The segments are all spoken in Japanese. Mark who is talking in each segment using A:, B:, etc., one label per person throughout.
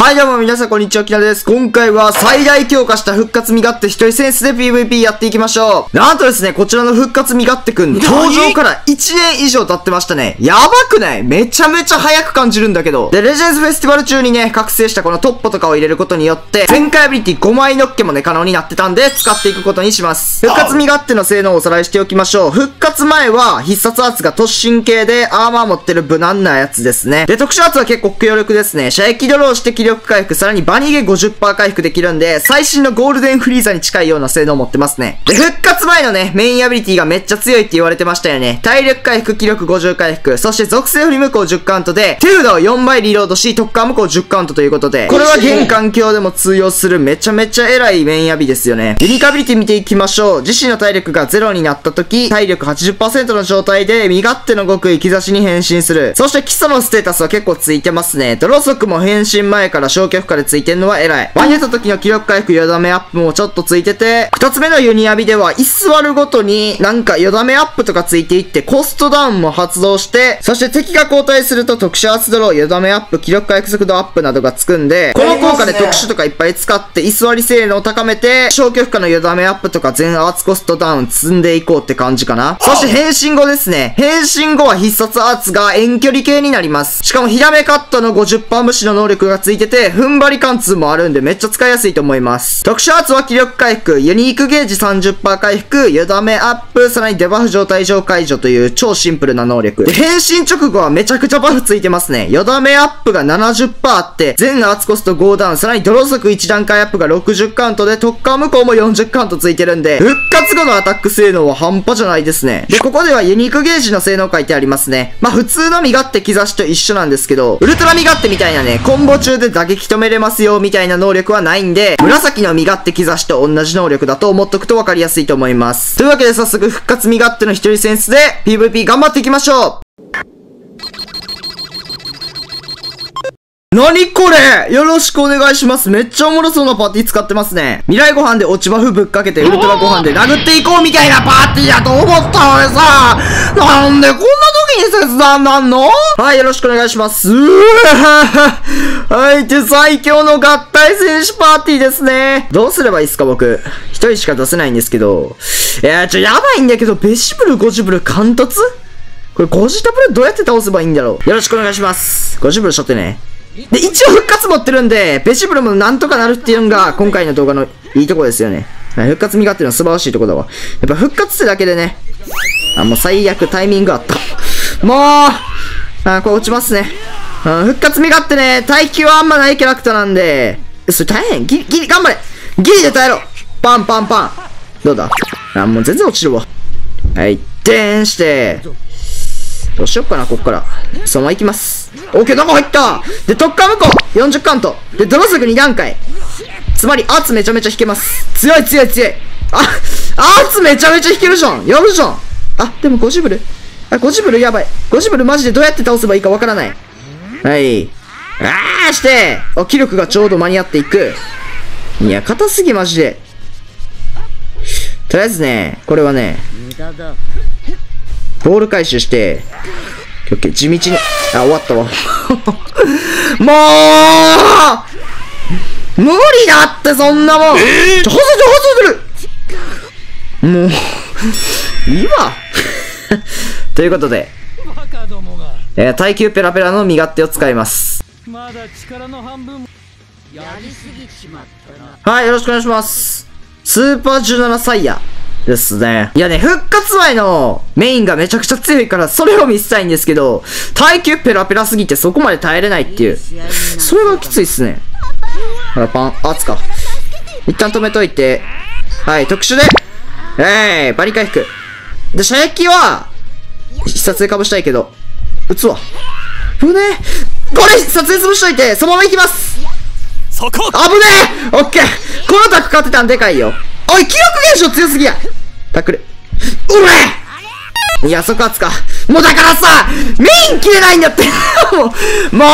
A: はい、どうも皆さんこんにちは、キラです。今回は最大強化した復活身勝手一人センスで PVP やっていきましょう。なんとですね、こちらの復活身勝手くん、登場から1年以上経ってましたね。やばくない？めちゃめちゃ早く感じるんだけど。で、レジェンズフェスティバル中にね、覚醒したこのトッポとかを入れることによって、全開アビリティ5枚ノッケもね、可能になってたんで、使っていくことにします。復活身勝手の性能をおさらいしておきましょう。復活前は、必殺圧が突進系で、アーマー持ってる無難なやつですね。で、特殊圧は結構強力ですね。射撃ドローして気力回復、さらにバニゲ 50% 回復できるんで、最新のゴールデンフリーザに近いような性能を持ってますね。で、復活前のね、メインアビリティがめっちゃ強いって言われてましたよね。体力回復、気力50回復、そして属性振り向こう10カウントで、手札を4枚リロードし、特化無効10カウントということで、これは現環境でも通用するめちゃめちゃ偉いメインアビですよね。ユニークアビリティ見ていきましょう。自身の体力が0になった時、体力 80% の状態で、身勝手の極意兆しに変身する。そして基礎のステータスは結構ついてますね。ドロ速も変身前から消去負荷でついてんのは偉い。場に出た時の気力回復、よだめアップもちょっとついてて、二つ目のユニアビでは、居座るごとになんかよだめアップとかついていって、コストダウンも発動して、そして敵が交代すると特殊圧ドロー、よだめアップ、気力回復速度アップなどがつくんで、この効果で特殊とかいっぱい使って、居座り性能を高めて、消去負荷のよだめアップとか全圧コストダウン積んでいこうって感じかな。そして変身後ですね。変身後は必殺圧が遠距離系になります。しかもヒラメカットの 50% 無視の能力がついてて、踏ん張り貫通もあるんでめっちゃ使いやすいと思います。特殊圧は気力回復、ユニークゲージ 30% 回復、よだめアップ、さらにデバフ状態上解除という超シンプルな能力。で、変身直後はめちゃくちゃバフついてますね。よだめアップが 70% あって、全圧コスト5ダウン、さらにドロ速1段階アップが60カウントで、特化無効も40カウントついてるんで、復活後のアタック性能は半端じゃないですね。で、ここではユニークゲージの性能書いてありますね。まあ、普通の身勝手兆しと一緒なんですけど、ウルトラ身勝手みたいなね、コンボ中で打撃止めれますよ、みたいな能力はないんで、紫の身勝手兆しと同じ能力だと思っとくと分かりやすいと思います。というわけで早速復活身勝手の一人センスで PVP 頑張っていきましょう。何これ！よろしくお願いします。めっちゃおもろそうなパーティー使ってますね。未来ご飯で落ちバフぶっかけてウルトラご飯で殴っていこうみたいなパーティーだと思ったのにさ、なんでこんな時に切断なんの？はい、よろしくお願いします。はい、で、最強の合体戦士パーティーですね。どうすればいいですか、僕。一人しか出せないんですけど。やばいんだけど、ベシブル、ゴジブル、貫突？これ、ゴジタブルどうやって倒せばいいんだろう。よろしくお願いします。ゴジブルしょってね。で、一応復活持ってるんで、ベシブルもなんとかなるっていうのが、今回の動画のいいとこですよね。復活身勝手の素晴らしいとこだわ。やっぱ復活ってだけでね。もう最悪タイミングあった。もう、これ落ちますね。復活身勝手ね、耐久はあんまないキャラクターなんで、それ大変。ギリ、頑張れ。ギリで耐えろ。パンパンパン。どうだ？もう全然落ちるわ。はい、でーんして、どうしよっかな、こっから。そのまま行きます。オーケー、中入ったで、特化無効 !40 カウントで、ドロ速2段階つまり、圧めちゃめちゃ引けます。強い強い強い圧めちゃめちゃ引けるじゃんやるじゃんでもゴジブルゴジブルやばい。ゴジブルマジでどうやって倒せばいいかわからない。はい。して、気力がちょうど間に合っていく。いや、硬すぎマジで。とりあえずね、これはね、ボール回収して、地道に、終わったわ。もう無理だって、そんなもん補正するもう、いいわということで、耐久ペラペラの身勝手を使います。まだ力の半分やりすぎちまったな。はい、よろしくお願いします。スーパー17サイヤですね。いやね、復活前のメインがめちゃくちゃ強いから、それを見せたいんですけど、耐久ペラペラすぎてそこまで耐えれないっていう。それがきついっすね。ほら、パン、圧か。一旦止めといて。はい、特殊で。バリ回復。で、射撃は、必殺でかぶしたいけど、撃つわ。危ねえ。これ、必殺で潰しといて、そのまま行きます。そこ危ねえオッケーこのタク勝ってたんでかいよ。おい、気力現象強すぎやタックル。いや、そこ圧か。もうだからさ、メイン切れないんだってもうせっ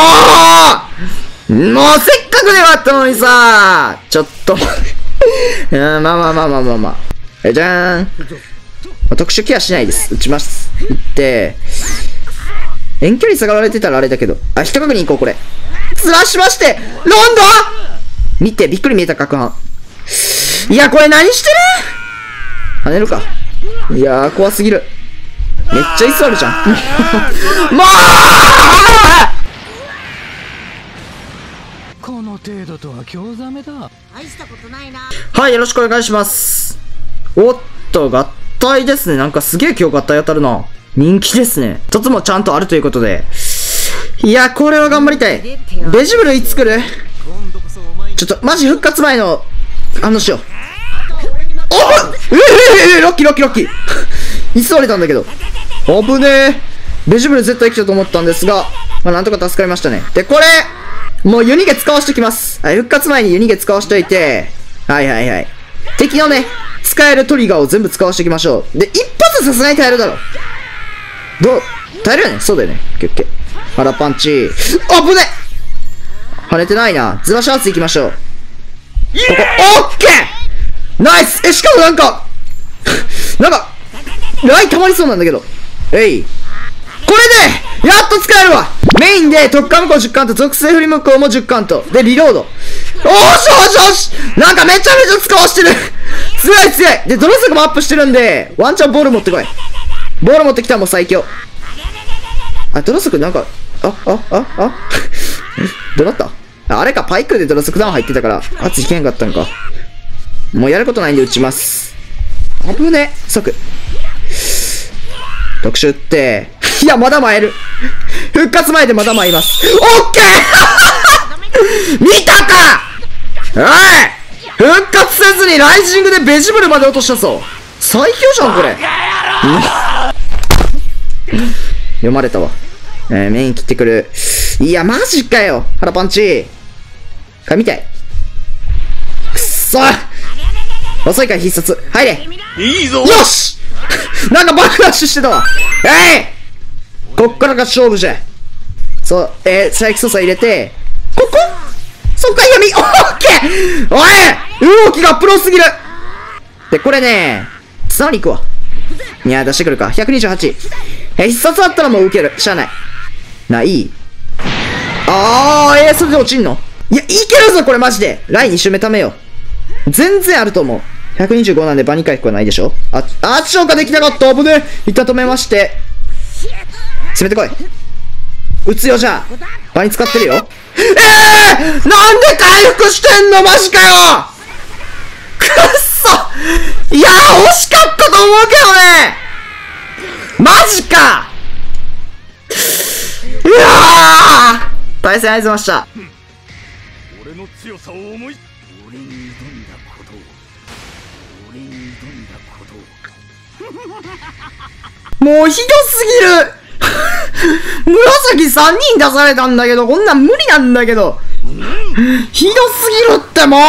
A: かくではあったのにさ、ちょっとまあ。じゃーん。特殊ケアしないです。打ちます。打って。 遠距離下がられてたらあれだけど。あ、一確認行こう、これ。ずらしまして、ロンド見て、びっくり見えた、角半。いや、これ何してる？跳ねるか。いやー、怖すぎる。めっちゃ椅子あるじゃん。もう
B: この程度とは興ざめだ。
C: 大したことないな。
A: はい、よろしくお願いします。おっと、合体ですね。なんかすげえ今日合体当たるな。人気ですね。一つもちゃんとあるということで。いや、これは頑張りたい。ベジブルいつ来る？ちょっと、マジ復活前の、しよう。ロッキーロッキーロッキーいつ折れたんだけど。危ねえ。ベジブル絶対来たと思ったんですが、まあ、なんとか助かりましたね。で、これ、もうユニゲ使わしときます。はい、復活前にユニゲ使わしといて、はいはいはい。敵のね、使えるトリガーを全部使わしときましょう。で、一発さすがに耐えるだろ。耐えるよね？そうだよね。オッケーオッケー。腹パンチ。あぶね！跳ねてないな。ずらし圧いきましょう。ここ、オッケー！ナイス！しかもなんか、ライ溜まりそうなんだけど。これで、やっと使えるわ！メインで特化無効10カウント、属性振り無効も10カウント。で、リロード。おーしよしよし！なんかめちゃめちゃ使わしてる強い強い！で、ドロスがもアップしてるんで、ワンチャンボール持ってこい。ボール持ってきたらもう最強。あ、ドロスクなんか、どうなった？あれか、パイクでドロスクダウン入ってたから、圧引けんかったんか。もうやることないんで打ちます。危ね。即。特殊って、いや、まだ参る。復活前でまだ参ります。オッケー見たか！おい！復活せずにライジングでベジブルまで落としたぞ。最強じゃん、これ。読まれたわ。メイン切ってくる。いや、マジかよ。腹パンチ。みたい。くっそ！遅いから必殺。入れ！
B: いいぞ！
A: よしなんかバックダッシュしてたわ。こっからが勝負じゃ。そう、サイキソサ入れて、ここそっか、闇オッケー！おい！動きがプロすぎる！で、これね、素直に行くわ。いや、出してくるか。128。必殺あったらもう受ける。しゃあない。いい？それで落ちんの？いや、いけるぞ、これマジで。ライン2周目ためよう。全然あると思う。125なんで場に回復はないでしょ？消化できなかった。危ねえ。一旦止めまして。攻めてこい。撃つよ、じゃあ。場に使ってるよ。なんで回復してんの？マジかよ！くっそ！いやー、惜しかったと思うけどね！マジか！いやー！対戦ありがとうございました。
B: 俺の強さを思い、俺に挑んだことを、俺に挑んだことを。
A: もうひどすぎる紫3人出されたんだけど、こんなん無理なんだけど。ひどすぎるってもう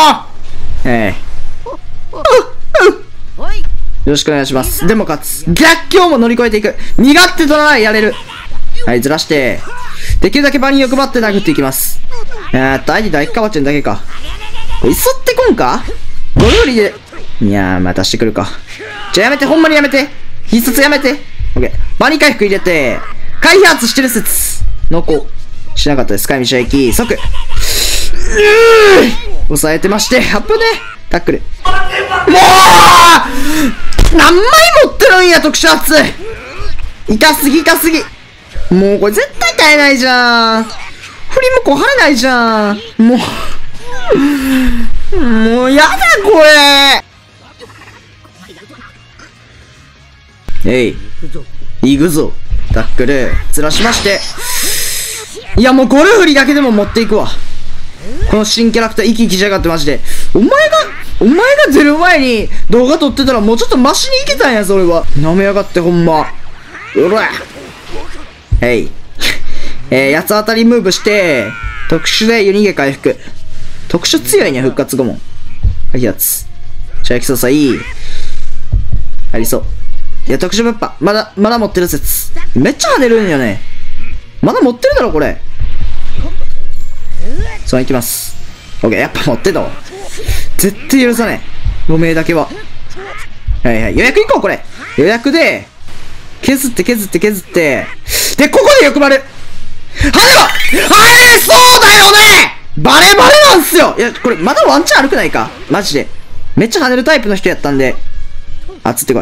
A: よろしくお願いします。でも勝つ。逆境も乗り越えていく。身勝手とないやれる。はい、ずらして。できるだけ場に欲張って殴っていきます。相手大かわちゃんだけか。これ、いそってこんか？ゴルフリで。いやー、まあ出してくるか。じゃあやめて、ほんまにやめて。必殺やめて。オッケー。場に回復入れて、回避発してる説。濃厚。しなかったです。使い道は行き、即。抑えてまして、アップね。タックル。もう何枚持ってるんや、特殊発。痛すぎ、痛すぎ。もうこれ絶対耐えないじゃん。振り向こう貼れないじゃん。もうやだ、これ。行くぞ。タックル、ずらしまして。いや、もうゴルフリだけでも持っていくわ。この新キャラクター、生き生きしやがってマジで。お前が出る前に動画撮ってたらもうちょっとマシにいけたんや、それは。舐めやがってほんま。うら八つ当たりムーブして、特殊で湯逃げ回復。特殊強いね、復活後も。はい、やつ。じゃあ、基礎さいい。ありそう。いや、特殊ぶっぱ。まだ持ってる説。めっちゃ跳ねるんよね。まだ持ってるだろ、これ。そう、いきます。オッケー、やっぱ持ってたわ。絶対許さねえ。5名だけは。はいはい。予約行こう、これ。予約で、 削って。で、ここで欲張る。跳ねろそうだよねバレバレなんすよ。いや、これまだワンチャン悪くないかマジで。めっちゃ跳ねるタイプの人やったんで。つってこい。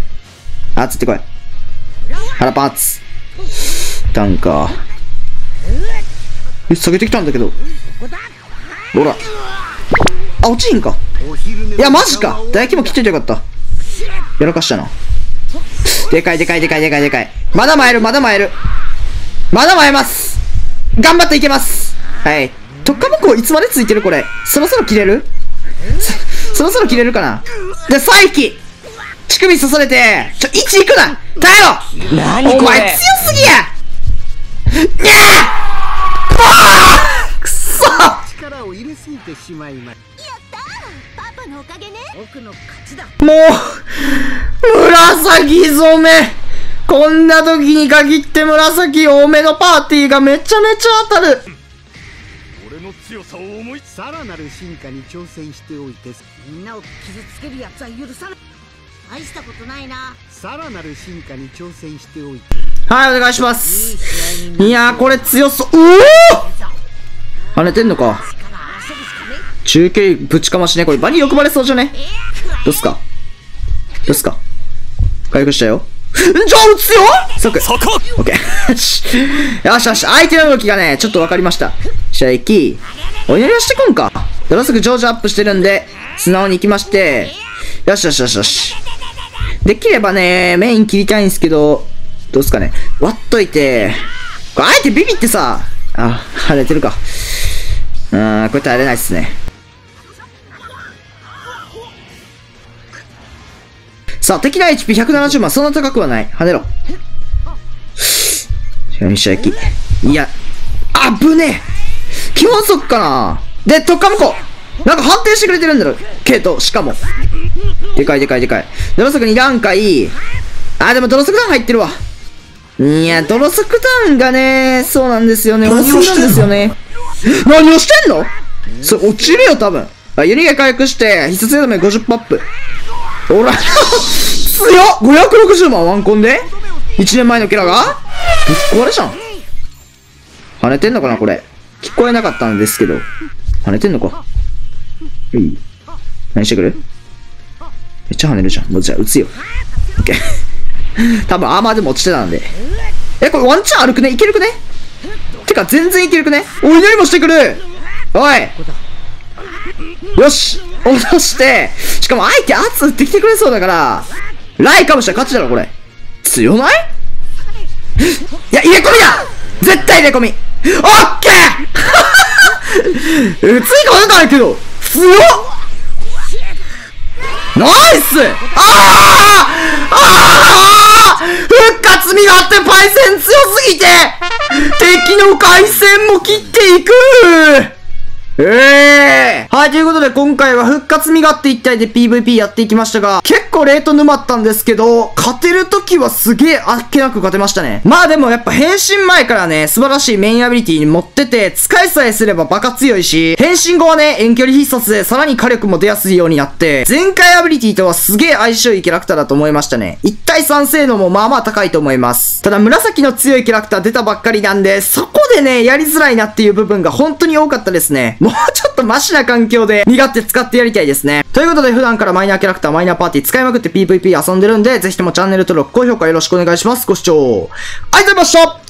A: 腹パンツ。タンか。下げてきたんだけど。ほら。落ちひんか。いや、マジか。唾液も切っといてよかった。やらかしたな。でかい。まだ参る。まだ参ります。頑張っていけます。はい。特化向こういつまでついてるこれ。そろそろ切れるそろそろ切れるかな。で、再起乳首刺されて、1行くな耐えろお前強すぎやにゃーくそ
C: 力を入れすぎてしまいました。やったーパパのおかげね。僕の勝ちだ。
A: もう紫染めこんな時に限って紫多めのパーティーがめちゃめちゃ当たる。
B: 俺の強さを思い
C: さらなる進化に挑戦しておいてみんなを傷つけるやつは許さない。大したことないな。さらなる進化に挑戦しておいて。
A: はい、お願いします。いやー、これ強そう。跳ねてんのか。中継ぶちかましね。これ場に欲張れそうじゃね。どうっすか回復したよ。じゃあ撃つよ即オッケーよし。相手の動きがね、ちょっと分かりました。じゃあ行き。お祈りをしてこんか。ドラスク常時アップしてるんで、素直に行きまして。よし。できればね、メイン切りたいんですけど、どうすかね。割っといて。これあえてビビってさ、腫れてるか。これ耐えれないっすね。さあ、敵の HP170 万、そんな高くはない。跳ねろ。試合焼き。いや、ぶねえ基本速かな。で、特化向こうなんか判定してくれてるんだろけど、しかも。でかい。ドロソク2段階。でもドロソク弾入ってるわ。いや、ドロソク弾がね、そうなんですよね。
D: 何をしてんの
A: なんですよね。何をしてんのそれ落ちるよ、多分。ユニが回復して、必殺目50アップ。ほら、強っ !560 万ワンコンで ?1 年前のキャラがぶっ壊れじゃん。跳ねてんのかなこれ。聞こえなかったんですけど。跳ねてんのか。何してくる？めっちゃ跳ねるじゃん。もうじゃあ撃つよ。オッケー。多分アーマーでも落ちてたんで。これワンチャン歩くねいけるくねてか全然いけるくねお祈りもしてくるおいよし落として、しかも相手圧打ってきてくれそうだから、ライかもしたら勝ちだろ、これ。強ないいや、入れ込みだ絶対入れ込みオッケーついかなんかないけど、強っナイス復活身があってパイセン強すぎて敵の回線も切っていくはい、ということで今回は復活身勝手一体で PVP やっていきましたが、結構レート沼ったんですけど、勝てるときはすげえあっけなく勝てましたね。まあでもやっぱ変身前からね、素晴らしいメインアビリティに持ってて、使いさえすればバカ強いし、変身後はね、遠距離必殺でさらに火力も出やすいようになって、前回アビリティとはすげえ相性いいキャラクターだと思いましたね。1対3性能もまあまあ高いと思います。ただ紫の強いキャラクター出たばっかりなんで、そこでね、やりづらいなっていう部分が本当に多かったですね。もうちょっとマシな環境で身勝手使ってやりたいですね。ということで普段からマイナーキャラクター、マイナーパーティー使いまくって PVP 遊んでるんで、ぜひともチャンネル登録、高評価よろしくお願いします。ご視聴ありがとうございました。